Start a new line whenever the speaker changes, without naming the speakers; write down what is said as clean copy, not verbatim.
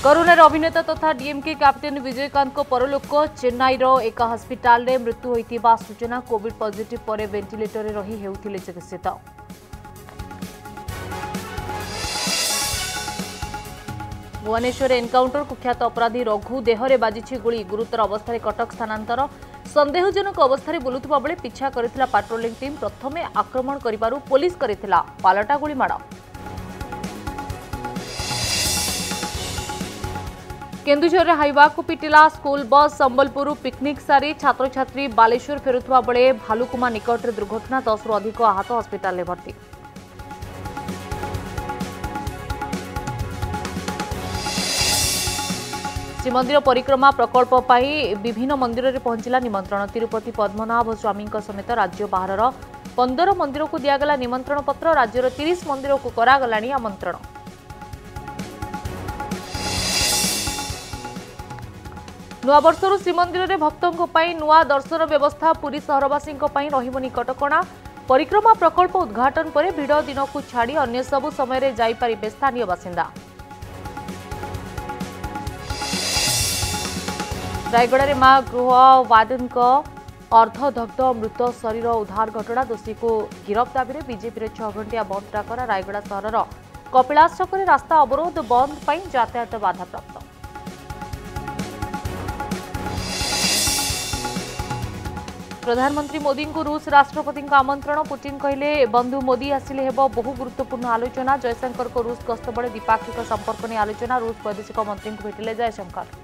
Corona अभिनेता तथा DMK captain Vijaykant को परलोक चेन्नई एक हस्पिटाल रे मृत्यु होइतिबा सूचना कोविड पॉजिटिव पर वेंटिलेटर रे रही हेउथिले चिकित्सित। भुवनेश्वर एनकाउंटर कुख्यात अपराधी रघु देहरे बाजिछि गुली गुरुतर अवस्था कटक स्थानांतर संदेहजनक अवस्था बुलुवा बेले पिछा करथिला पेट्रोलिंग टीम प्रथमे आक्रमण करिबारु पुलिस करिथिला पालटा गुलीमाड़। केन्दुझर हाइवा को पिटिला स्कूल बस संबलपुर पिकनिक सारी छात्र छात्री बालेश्वर फेरुवा बेले भालुकुमा निकट में दुर्घटना 10 रु अधिक आहत हस्पिटाल में भर्ती। श्रीमंदिर परिक्रमा प्रकल्प पर विभिन्न मंदिर में पहुंचला निमंत्रण। तिरुपति पद्मनाभ स्वामी समेत राज्य बाहर 15 मंदिर को दिगला निमंत्रण पत्र। राज्यर 30 मंदिर को करागला आमंत्रण। नुआ वर्षर श्रीमंदिर में भक्तों नुआ दर्शन व्यवस्था पुरी सहरवासी रही कटकणा। परिक्रमा प्रकल्प उद्घाटन पर भिड़ दिन को छाड़ी अन्य सबु समय जाइपारे स्थानीय बासिंदा। रायगड़ा मां गृह वार्डन अर्धदग्ध मृत शरीर उद्धार घटना। दोषी को गिरफ दाबी में बीजेपी 6 घंटिया बंद डाकरा। रायगड़ा सहर कपिलास छक रास्ता अवरोध बंद पर यातायात बाधाप्राप्त। प्रधानमंत्री मोदी को रूस राष्ट्रपति आमंत्रण। पुतिन कहले बंधु मोदी आसिले हेब बहु गुरुत्वपूर्ण आलोचना। जयशंकर को रूस गस्त बेले द्विपाक्षिक संपर्क नहीं आलोचना। रूस वैदेशिक मंत्री को भेटिले जयशंकर।